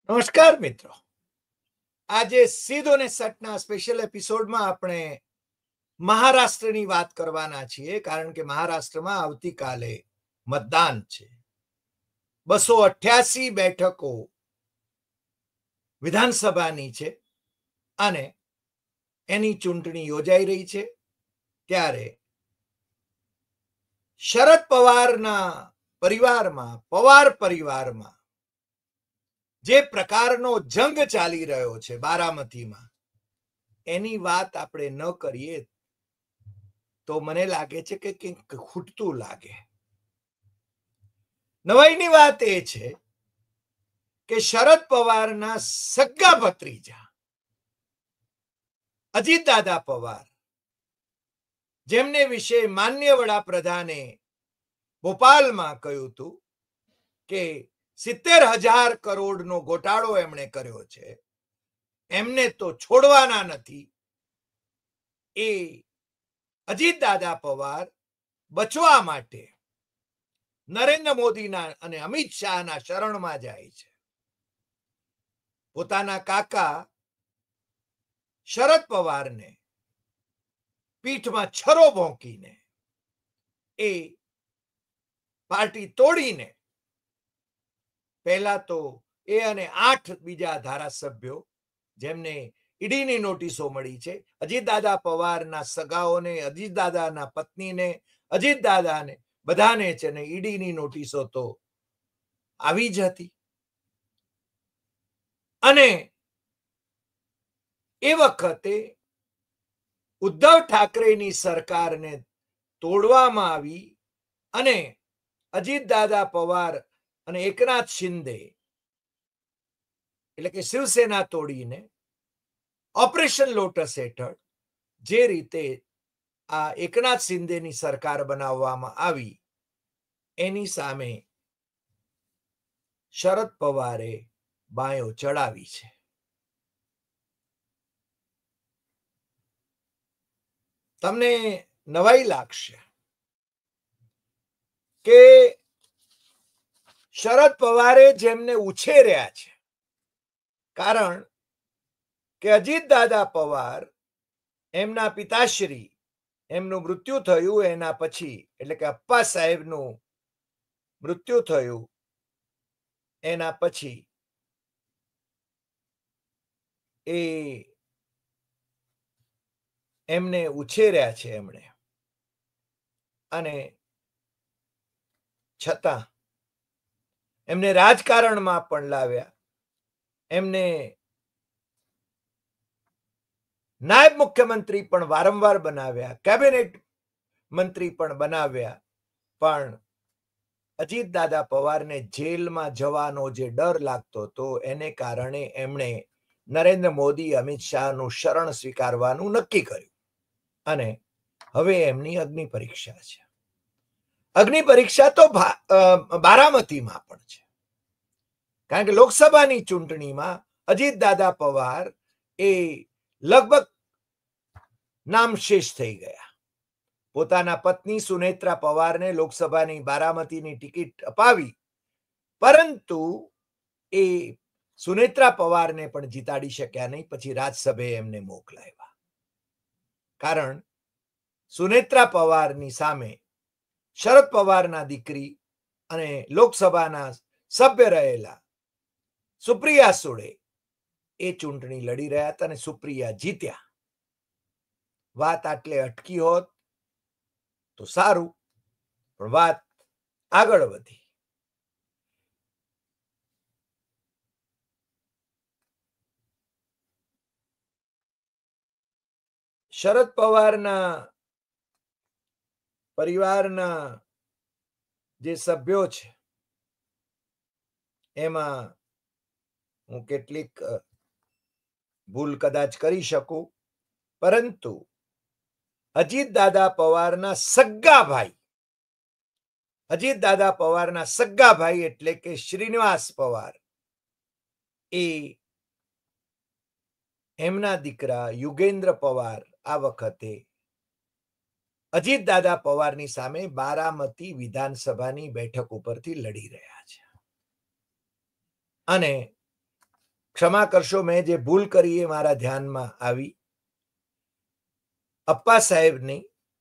નમસ્કાર મિત્રો, આજે સીધો ને સટના સ્પેશિયલ એપિસોડમાં આપણે મહારાષ્ટ્રની વાત કરવાના છીએ, કારણ કે મહારાષ્ટ્રમાં આવતીકાલે મતદાન છે. 288 બેઠકો વિધાનસભાની છે અને એની ચૂંટણી યોજાઈ રહી છે. ત્યારે શરદ પવારના પરિવારમાં, પવાર પરિવારમાં જે પ્રકારનો જંગ ચાલી રહ્યો છે બારામતીમાં, એની વાત આપણે ન કરીએ તો મને લાગે છે કે કંઈક ખૂટતું લાગે. નવાઈની વાત એ છે કે શરદ પવારના સગા ભત્રીજા અજીતદાદા પવાર, જેમને વિશે માન્ય વડાપ્રધાને ભોપાલમાં કહ્યું હતું કે 70,000 કરોડનો ગોટાળો એમણે કર્યો છે, એમને તો છોડવાના નથી. એ અજીતદાદા પવાર બચવા માટે નરેન્દ્ર મોદીના અને અમિત શાહના શરણમાં જાય છે. પોતાના કાકા શરદ પવારને પીઠમાં છરો ભોંકીને એ પાર્ટી તોડીને પહેલા તો એ અને 8 બીજા ધારાસભ્યો, જેમને ઈડીની નોટિસો મળી છે, અજીતદાદા પવારના સગાઓને, અજીતદાદાના પત્નીને, અજીતદાદાને, બધાને છે ને ઈડીની નોટિસો તો આવી જ હતી. અને એ વખતે ઉદ્ધવ ઠાકરેની સરકારને તોડવામાં આવી અને અજીતદાદા પવાર અને એકનાથ શિંદે, એટલે કે શિવસેના તોડીને ઓપરેશન લોટસ હેઠળ જે રીતે આ એકનાથ શિંદેની સરકાર બનાવવામાં આવી, એની સામે શરદ પવારે બાયો ચડાવી છે. તમને નવાઈ લાગશે કે શરદ પવારે જેમને ઉછેર્યા છે, કારણ કે અજીતદાદા પવાર, એમના પિતાશ્રી, એમનું મૃત્યુ થયું એના પછી, એટલે કે અપ્પા સાહેબનું મૃત્યુ થયું એના પછી એ એમને ઉછેર્યા છે એમણે, અને છતાં એમને રાજકારણમાં પણ લાવ્યા, એમને નાયબ મુખ્યમંત્રી પણ વારંવાર બનાવ્યા, કેબિનેટ મંત્રી પણ બનાવ્યા, પણ અજીતદાદા પવારને જેલમાં જવાનો જે ડર લાગતો હતો એને કારણે એમણે નરેન્દ્ર મોદી, અમિત શાહનું શરણ સ્વીકારવાનું નક્કી કર્યું. અને હવે એમની અગ્નિ પરીક્ષા છે. અગ્નિ પરીક્ષા તો બારામતીમાં પણ છે, કારણ કે લોકસભાની ચૂંટણીમાં અજીતદાદા પવાર એ લગભગ નામશેષ થઈ ગયા. પોતાના પત્ની સુનેત્રા પવારને લોકસભાની બારામતીની ટિકિટ અપાવી, પરંતુ એ સુનેત્રા પવારને પણ જીતાડી શક્યા નહીં. પછી રાજ્યસભાએ એમને મોકલાવ્યા, કારણ સુનેત્રા પવારની સામે શરદ પવારના દીકરી અને લોકસભાના સભ્ય રહેલા સુપ્રિયા સુળે એ ચૂંટણી લડી રહ્યા હતા અને સુપ્રિયા જીત્યા. વાત આટલે અટકી હોત તો સારું, પણ વાત આગળ વધી. શરદ પવારના પરિવારના જે સભ્યો છે એમાં હું કેટલીક ભૂલ કદાચ કરી શકું, પરંતુ અજીતદાદા પવારના સગા ભાઈ, અજીતદાદા પવારના સગા ભાઈ એટલે કે શ્રીનિવાસ પવાર, એ એમના દીકરા યુગેન્દ્ર પવાર આ વખતે અજીતદાદા પવારની સામે બારામતી વિધાનસભાની બેઠક ઉપરથી લડી રહ્યા છે. અને ક્ષમા કરશો, મેં જે ભૂલ કરી એ મારા ધ્યાનમાં આવી. અપ્પા સાહેબની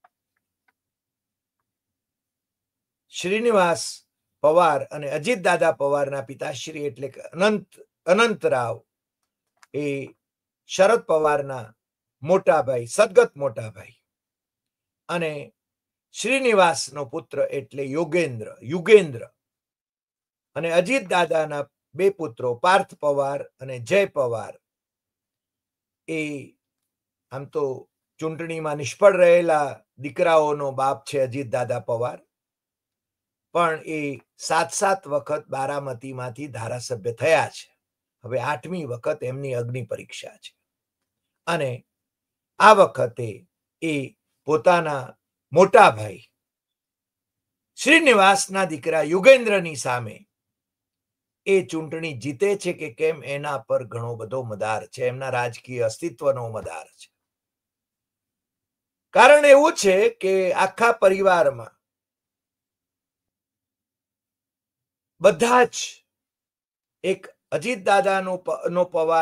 શ્રીનિવાસ પવાર અને અજીતદાદા પવારના પિતાશ્રી એટલે કે અનંતરાવ એ શરદ પવારના મોટા ભાઈ, સદગત મોટા ભાઈ, અને શ્રીનિવાસનો પુત્ર એટલે યુગેન્દ્ર અને અજીતદાદાના બે પુત્રો પાર્થ પવાર અને જય પવાર એ આમ તો ચૂંટણીમાં નિષ્ફળ રહેલા દીકરાઓનો બાપ છે અજીતદાદા પવાર, પણ એ 7 વખત બારામતીમાંથી ધારાસભ્ય થયા છે. હવે 8મી વખત એમની અગ્નિ પરીક્ષા છે અને આ વખતે એ પોતાના મોટા ભાઈ શ્રીનિવાસના દીકરા યુગેન્દ્રની સામે એ ચૂંટણી જીતે છે કે કેમ એના પર ઘણો બધો મદાર છે, એમના રાજકીય અસ્તિત્વનો મદાર છે. કારણ એવું છે કે આખા પરિવારમાં બધા જ એક અજીતદાદાનો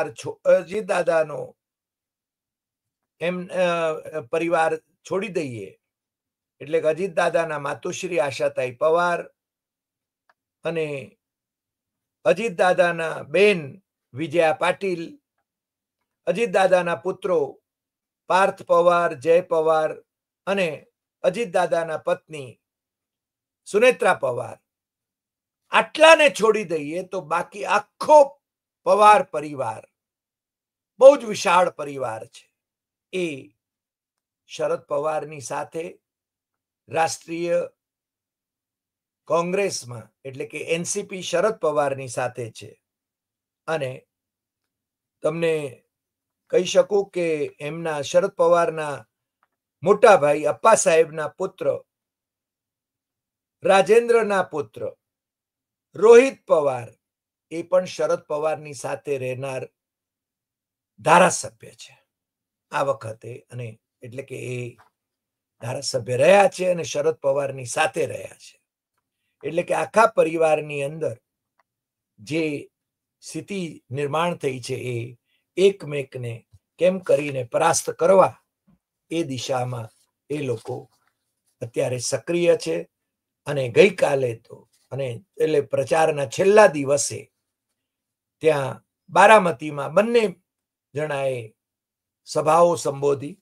એમ પરિવાર છોડી દઈએ એટલે કે અજીતદાદાના માતુશ્રી આશાતાઈ પવાર અને અજીતદાદાના બેન વિજયા પાટીલ, અજીતદાદાના પુત્રો પાર્થ પવાર, જય પવાર અને અજીતદાદાના પત્ની સુનેત્રા પવાર, આટલાને છોડી દઈએ તો બાકી આખો પવાર પરિવાર બહુ જ વિશાળ પરિવાર છે. એ શરદ પવારની સાથે રાષ્ટ્રીય કોંગ્રેસમાં એટલે કે એનસીપી શરદ પવારની સાથે છે. અને તમને કહી શકું કે એમના શરદ પવારના મોટા ભાઈ અપ્પા સાહેબના પુત્ર રાજેન્દ્રના પુત્ર રોહિત પવાર એ પણ શરદ પવારની સાથે રહેનાર ધારાસભ્ય છે આ વખતે, અને એટલે કે એ ધારાસભ્ય રહ્યા છે અને શરદ પવારની સાથે રહ્યા છે. એટલે કે આખા પરિવારની અંદર જે સ્થિતિ નિર્માણ થઈ છે એ એકમેકને કેમ કરીને પરાસ્ત કરવા એ દિશામાં એ લોકો અત્યારે સક્રિય છે. અને ગઈકાલે તો અને એટલે પ્રચારના છેલ્લા દિવસે ત્યાં બારામતીમાં બંને જણાએ સભાઓ સંબોધી.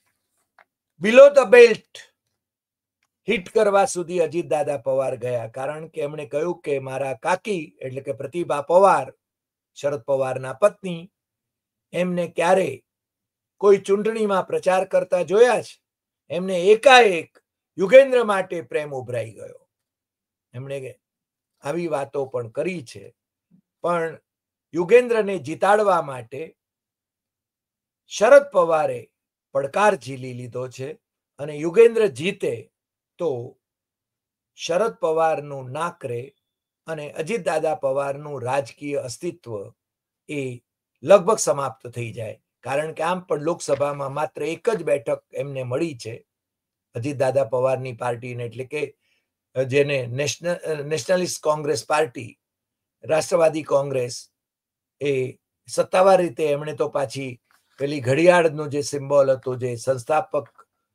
બિલો ધ બેલ્ટ હિટ કરવા સુધી અજીતદાદા પવાર ગયા, કારણ કે એમણે કહ્યું કે મારા કાકી એટલે કે પ્રતિભા પવાર, શરદ પવારના પત્ની, એમને ક્યારે કોઈ ચૂંટણીમાં પ્રચાર કરતા જોયા છે? એમને એકાએક યુગેન્દ્ર માટે પ્રેમ ઉભરાઈ ગયો. એમણે આવી વાતો પણ કરી છે. પણ યુગેન્દ્રને જીતાડવા માટે શરદ પવારે પડકાર ઝીલી લીધો છે અને યુગેન્દ્ર જીતે તો શરદ પવારનું નાક રે અને અજીતદાદા પવારનું રાજકીય અસ્તિત્વ એ લગભગ સમાપ્ત થઈ જાય. કારણ કે આમ પણ લોકસભામાં માત્ર એક જ બેઠક એમને મળી છે અજીતદાદા પવારની પાર્ટીને, એટલે કે જેને નેશનલિસ્ટ કોંગ્રેસ પાર્ટી, રાષ્ટ્રવાદી કોંગ્રેસ, એ સત્તાવાર રીતે એમણે તો પાછી પેલી ઘડિયાળનું જે સિમ્બોલ હતું, જે સંસ્થાપક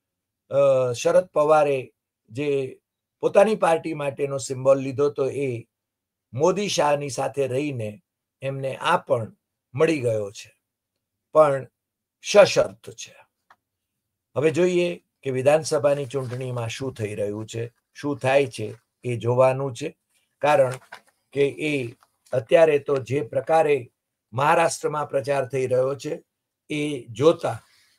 શરદ પવારે જે પોતાની પાર્ટી માટેનો સિમ્બોલ લીધો તો એ મોદી શાહની સાથે રહીને એમને આ પણ મળી ગયો છે, પણ સશર્ત છે. હવે જોઈએ કે વિધાનસભાની ચૂંટણીમાં શું થઈ રહ્યું છે, શું થાય છે એ જોવાનું છે. કારણ કે એ અત્યારે તો જે પ્રકારે મહારાષ્ટ્રમાં પ્રચાર થઈ રહ્યો છે એ જોતા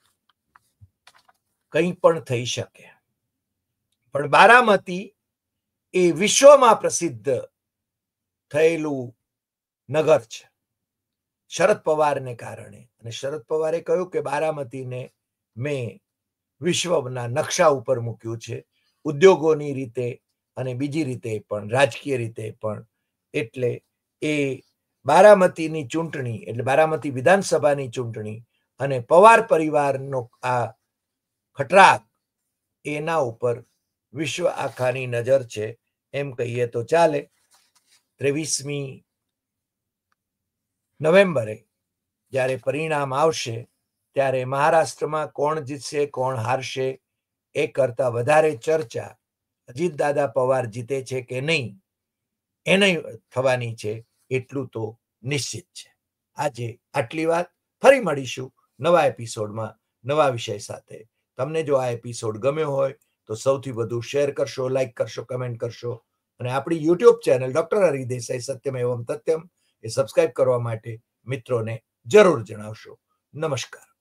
કંઈ પણ થઈ શકે. પણ બારામતી એ વિશ્વમાં પ્રસિદ્ધ થયેલું નગર છે શરદ પવારને કારણે. અને શરદ પવારે કહ્યું કે બારામતીને મેં વિશ્વના નકશા ઉપર મૂક્યું છે, ઉદ્યોગોની રીતે અને બીજી રીતે પણ, રાજકીય રીતે પણ. એટલે એ બારામતીની ચૂંટણી એટલે બારામતી વિધાનસભાની ચૂંટણી અને પવાર પરિવારનો આ ખટરાગ એના ઉપર વિશ્વ આખાની નજર છે એમ કહીએ તો ચાલે. 23મી નવેમ્બરે જ્યારે પરિણામ આવશે ત્યારે મહારાષ્ટ્રમાં કોણ જીતશે કોણ હારશે એ કરતા વધારે ચર્ચા અજીત દાદા પવાર જીતે છે કે નહીં એને થવાની છે એટલું તો નિશ્ચિત છે. આજે આટલી વાત. ફરી મળીશું નવા એપિસોડમાં નવા વિષય સાથે. તમને જો આ એપિસોડ ગમ્યો હોય તો સૌથી વધુ શેર કરશો, લાઈક કરશો, કમેન્ટ કરશો અને આપણી YouTube channel doctor Hari Desai સત્યમ એવમ તથ્યમ એ સબસ્ક્રાઇબ કરવા માટે મિત્રોને જરૂર જણાવશો. નમસ્કાર.